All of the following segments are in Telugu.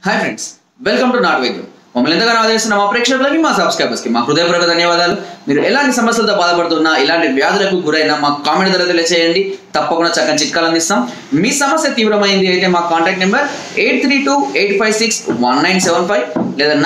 హాయ్ ఫ్రెండ్స్, వెల్కమ్ టు నాట్ వైద్యం. మమ్మల్ని ఎంతగానో ఆదరిస్తున్న మా ప్రేక్షకులకి, మా సబ్స్క్రైబర్స్కి మా హృదయపూర్వక ధన్యవాదాలు. మీరు ఎలాంటి సమస్యలతో బాధపడుతున్నా, ఇలాంటి వ్యాధులకు గురైనా మా కామెంట్ ద్వారా తెలియజేయండి. తప్పకుండా చక్కని చిట్కాలు అందిస్తాం. మీ సమస్య తీవ్రమైంది అయితే మా కాంటాక్ట్ నెంబర్ 8328561975 లేదా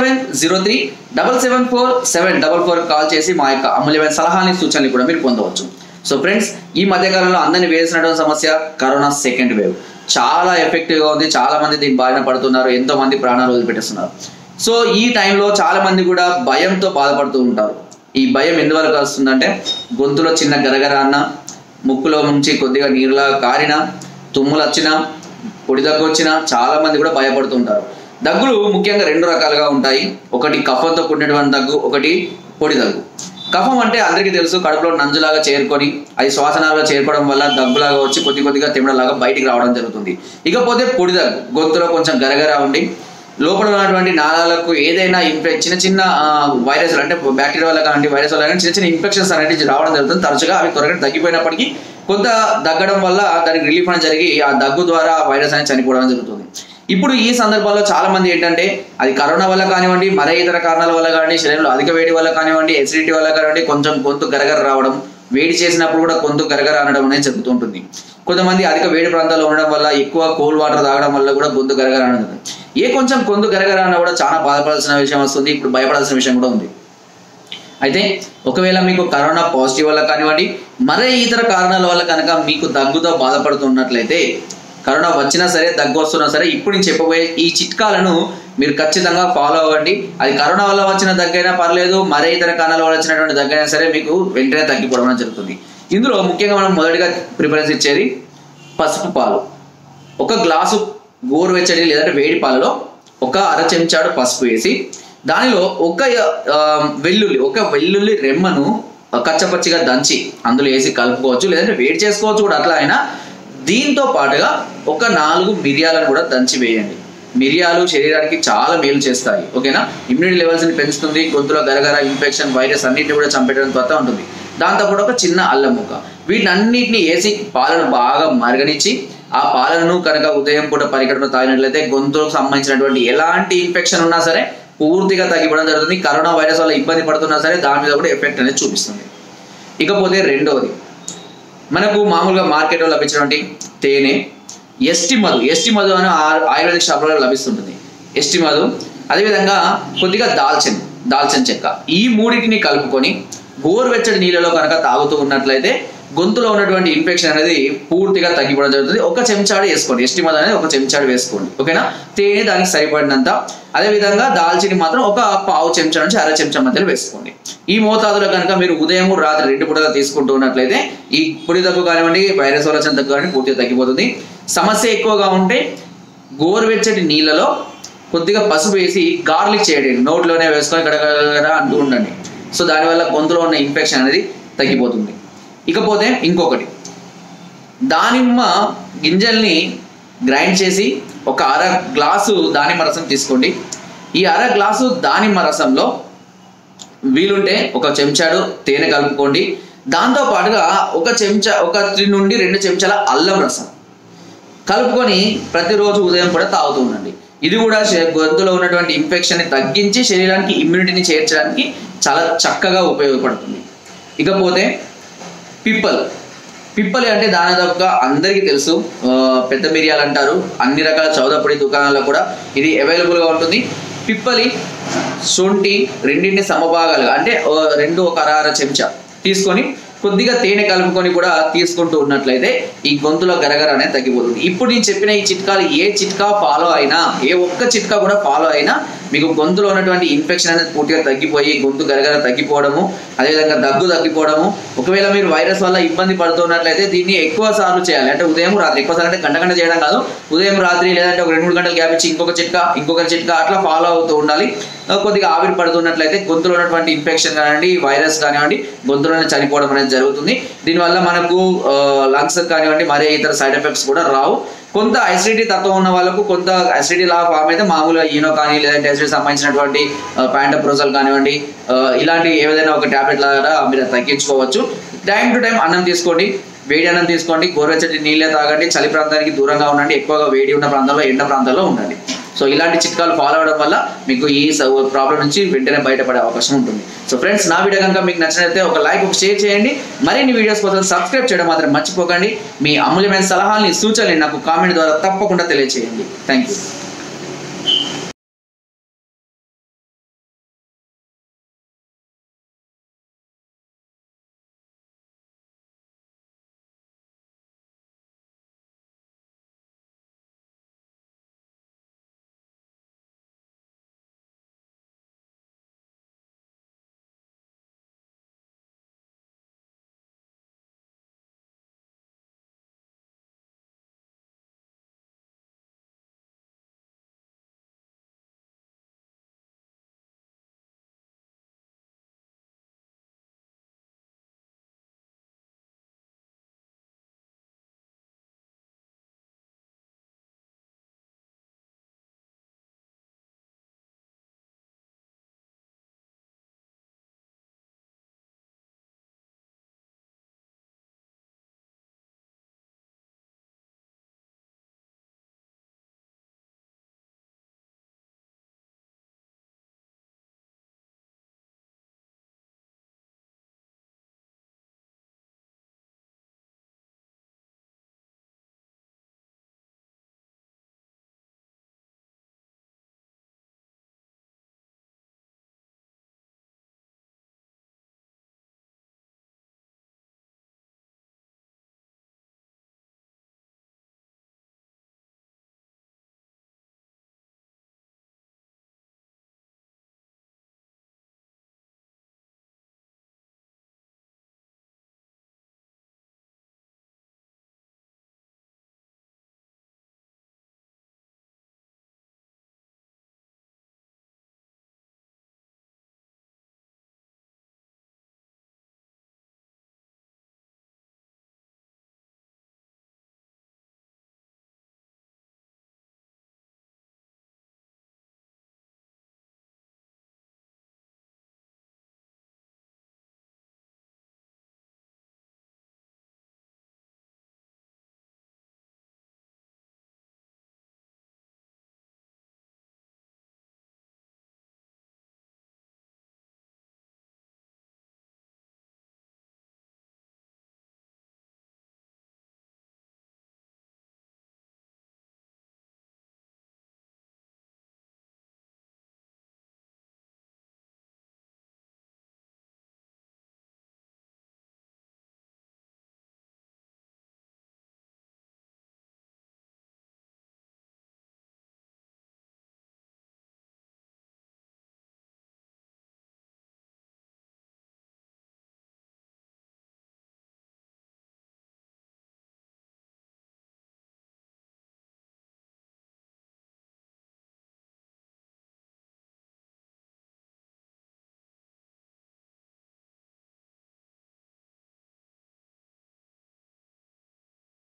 9703774744 కాల్ చేసి మా యొక్క అమూల్యమైన సలహాని, సూచనలు కూడా మీరు పొందవచ్చు. సో ఫ్రెండ్స్, ఈ మధ్యకాలంలో అందరినీ వేసినటువంటి సమస్య కరోనా సెకండ్ వేవ్. చాలా ఎఫెక్టివ్గా ఉంది. చాలా మంది దీని బారిన పడుతున్నారు. ఎంతో మంది ప్రాణాలు వదిలిపెట్టేస్తున్నారు. సో ఈ టైంలో చాలా మంది కూడా భయంతో బాధపడుతూ ఉంటారు. ఈ భయం ఎందువరకు వస్తుందంటే, గొంతులో చిన్న గరగర అన్న, ముక్కులో నుంచి కొద్దిగా నీరులా కారిన, తుమ్ములు వచ్చినా, పొడి దగ్గు వచ్చినా చాలా మంది కూడా భయపడుతూ ఉంటారు. దగ్గులు ముఖ్యంగా రెండు రకాలుగా ఉంటాయి. ఒకటి కఫంతో కూడినటువంటి దగ్గు, ఒకటి పొడి దగ్గు. కఫం అంటే అందరికీ తెలుసు, కడుపులో నంజులాగా చేరుకొని అది శ్వాసనాలలో చేరుకోవడం వల్ల దగ్గులాగా వచ్చి కొద్దిగా తిమ్మడలాగా బయటికి రావడం జరుగుతుంది. ఇకపోతే పొడి దగ్గు, గొంతులో కొంచెం గరగర ఉండి లోపల ఉన్నటువంటి నాళాలకు ఏదైనా చిన్న చిన్న వైరస్ అంటే బ్యాక్టీరియా వల్ల కానీ వైరస్ వల్ల కానీ చిన్న ఇన్ఫెక్షన్స్ అనేవి రావడం జరుగుతుంది. తరచుగా అవి త్వరగా తగ్గిపోయినప్పటికీ కొంత దగ్గడం వల్ల దానికి రిలీఫ్ అనేది జరిగి ఆ దగ్గు ద్వారా వైరస్ అనేది చనిపోవడం జరుగుతుంది. ఇప్పుడు ఈ సందర్భంలో చాలా మంది ఏంటంటే, అది కరోనా వల్ల కానివ్వండి, మరే ఇతర కారణాల వల్ల కానీ, శరీరంలో అధిక వేడి వల్ల కానివ్వండి, ఎసిడిటీ వల్ల కానివ్వండి, కొంచెం గొంతు గరగర రావడం, వేడి చేసినప్పుడు కూడా గొంతు గరగర అనడం అనేది జరుగుతుంటుంది. కొంతమంది అధిక వేడి ప్రాంతాల్లో ఉండడం వల్ల, ఎక్కువ కోల్డ్ వాటర్ తాగడం వల్ల కూడా గొంతు గరగర అనడం. కొంచెం గొంతు గరగర అన్న కూడా చాలా బాధపడాల్సిన విషయం వస్తుంది. ఇప్పుడు భయపడాల్సిన విషయం కూడా ఉంది. అయితే ఒకవేళ మీకు కరోనా పాజిటివ్ వల్ల కానివ్వండి, మరే ఇతర కారణాల వల్ల కనుక మీకు దగ్గుతో బాధపడుతున్నట్లయితే, కరోనా వచ్చినా సరే, దగ్గు వస్తున్నా సరే, ఇప్పుడు నేను చెప్పబోయే ఈ చిట్కాలను మీరు ఖచ్చితంగా ఫాలో అవ్వండి. అది కరోనా వల్ల వచ్చిన దగ్గైనా పర్లేదు, మరే ఇతర కారణాల వల్ల వచ్చినటువంటి దగ్గైనా సరే మీకు వెంటనే తగ్గిపోవడం జరుగుతుంది. ఇందులో ముఖ్యంగా మనం మొదటిగా ప్రిఫరెన్స్ ఇచ్చేది పసుపు పాలు. ఒక గ్లాసు గోరువెచ్చడి లేదంటే వేడి పాలలో ఒక అర చెంచాడు పసుపు వేసి, దానిలో ఒక వెల్లుల్లి రెమ్మను కచ్చపచ్చిగా దంచి అందులో వేసి కలుపుకోవచ్చు, లేదంటే వేడి చేసుకోవచ్చు కూడా. అట్లా అయినా దీంతో పాటుగా ఒక 4 మిరియాలను కూడా దంచి వేయండి. మిరియాలు శరీరానికి చాలా మేలు చేస్తాయి. ఓకేనా, ఇమ్యూనిటీ లెవెల్స్ని పెంచుతుంది. గొంతులో గరగర, ఇన్ఫెక్షన్, వైరస్ అన్నింటినీ కూడా చంపేయడం త్వరగా ఉంటుంది. దాంతోపాటు ఒక చిన్న అల్లం ముక్క, వీటన్నిటిని వేసి పాలను బాగా మరగనిచ్చి, ఆ పాలను కనుక ఉదయం పూట పరిగెడుతూ తాగినట్లయితే గొంతుకు సంబంధించినటువంటి ఎలాంటి ఇన్ఫెక్షన్ ఉన్నా సరే పూర్తిగా తగ్గిపోవడం జరుగుతుంది. కరోనా వైరస్ వల్ల ఇబ్బంది పడుతున్నా సరే దాని మీద కూడా ఎఫెక్ట్ అనేది చూపిస్తుంది. ఇకపోతే రెండవది, మనకు మామూలుగా మార్కెట్లో లభించినటువంటి తేనె, ఎస్టి మధు అని ఆయుర్వేదిక్ షాపులలో లభిస్తుంటుంది. ఎస్టి మధు, అదేవిధంగా కొద్దిగా దాల్చిన చెక్క, ఈ మూడింటిని కలుపుకొని గోరువెచ్చటి నీళ్ళలో కనుక తాగుతూ ఉన్నట్లయితే గొంతులో ఉన్నటువంటి ఇన్ఫెక్షన్ అనేది పూర్తిగా తగ్గిపోవడం జరుగుతుంది. ఒక చెంచాడు వేసుకోండి. ఎస్టి మధు అనేది ఒక చెంచాడు వేసుకోండి. ఓకేనా, తేనె దానికి సరిపడినంత, అదేవిధంగా దాల్చిని మాత్రం ఒక పావు చెంచా నుంచి అర చెంచా మధ్యలో వేసుకోండి. ఈ మోతాదులో కనుక మీరు ఉదయం రాత్రి 2 పూటగా తీసుకుంటూ ఉన్నట్లయితే ఈ పొడి దగ్గు కానివ్వండి, వైరస్ వల్ల వచ్చిన దగ్గు కానివ్వండి పూర్తిగా తగ్గిపోతుంది. సమస్య ఎక్కువగా ఉంటే గోరువెచ్చటి నీళ్ళలో కొద్దిగా పసుపు వేసి గార్లిక్ చేయండి. నోట్లోనే వేసుకొని గడగడ అంటూ ఉండండి. సో దానివల్ల గొంతులో ఉన్న ఇన్ఫెక్షన్ అనేది తగ్గిపోతుంది. ఇకపోతే ఇంకొకటి, దానిమ్మ గింజల్ని గ్రైండ్ చేసి ఒక అర గ్లాసు దానిమ్మ రసం తీసుకోండి. ఈ అర గ్లాసు దానిమ్మ రసంలో వీలుంటే ఒక చెంచాడు తేనె కలుపుకోండి. దాంతో పాటుగా ఒక 1 నుండి 2 చెంచాల అల్లం రసం కలుపుకొని ప్రతిరోజు ఉదయం కూడా తాగుతూ ఉండండి. ఇది కూడా గొంతులో ఉన్నటువంటి ఇన్ఫెక్షన్ని తగ్గించి శరీరానికి ఇమ్యూనిటీని చేర్చడానికి చాలా చక్కగా ఉపయోగపడుతుంది. ఇకపోతే పిప్పలి అంటే దాదాపుగా అందరికీ తెలుసు, పెద్ద మిరియాలు అంటారు. అన్ని రకాల చౌదపొడి దుకాణాల్లో కూడా ఇది అవైలబుల్గా ఉంటుంది. పిప్పలి, శొంఠి రెండింటిని సమభాగాలుగా అంటే 2 ఒక అర చెంచా తీసుకొని కొద్దిగా తేనె కలుపుకొని కూడా తీసుకుంటూ ఉన్నట్లయితే ఈ గొంతులో గరగర అనేది తగ్గిపోతుంది. ఇప్పుడు నేను చెప్పిన ఈ చిట్కాలు ఏ చిట్కా ఫాలో అయినా, ఏ ఒక్క చిట్కా కూడా ఫాలో అయినా మీకు గొంతులో ఉన్నటువంటి ఇన్ఫెక్షన్ అనేది పూర్తిగా తగ్గిపోయి గొంతు గరగర తగ్గిపోవడము, అదేవిధంగా దగ్గు తగ్గిపోవడము. ఒకవేళ మీరు వైరస్ వల్ల ఇబ్బంది పడుతున్నట్లయితే దీన్ని ఎక్కువ సార్లు చేయాలి. అంటే ఉదయం రాత్రి, ఎక్కువ సార్లు అంటే గంట చేయడం కాదు, ఉదయం రాత్రి లేదంటే ఒక 2-3 గంటలు గ్యాప్ ఇచ్చి ఇంకొక చిట్కా అట్లా ఫాలో అవుతూ ఉండాలి. కొద్దిగా ఆవిరి పడుతున్నట్లయితే గొంతులో ఉన్నటువంటి ఇన్ఫెక్షన్ కానివ్వండి, వైరస్ కానివ్వండి, గొంతులోనే చనిపోవడం అనేది జరుగుతుంది. దీనివల్ల మనకు లంగ్స్ కానివ్వండి మరే ఇతర సైడ్ ఎఫెక్ట్స్ కూడా రావు. కొంత అసిడిటీ తత్వం ఉన్న వాళ్ళకు కొంత అసిడిటీ లా ఫామ్ అయితే మామూలుగా ఈనో కానీ లేదంటే అసిడిటీ సంబంధించినటువంటి ప్యాంటప్రోజల్ కానివ్వండి, ఇలాంటి ఏదైనా ఒక ట్యాబ్లెట్ లాగా మీరు తగ్గించుకోవచ్చు. టైం టు టైం అన్నం తీసుకోండి, వేడి అన్నం తీసుకోండి, గోరువెచ్చటి నీళ్ళే తాగండి, చలి ప్రాంతానికి దూరంగా ఉండండి, ఎక్కువగా వేడి ఉన్న ప్రాంతాల్లో ఎండ ప్రాంతాల్లో ఉండండి. సో ఇలాంటి చిట్కాలు ఫాలో అవడం వల్ల మీకు ఈ ప్రాబ్లం నుంచి వెంటనే బయటపడే అవకాశం ఉంటుంది. సో ఫ్రెండ్స్, నా వీడియో కనుక మీకు నచ్చినట్లయితే ఒక లైక్, ఒక షేర్ చేయండి. మరిన్ని వీడియోస్ కోసం సబ్స్క్రైబ్ చేయడం మాత్రం మర్చిపోకండి. మీ అమూల్యమైన సలహాలని, సూచనలు నాకు కామెంట్ ద్వారా తప్పకుండా తెలియజేయండి. Thank you.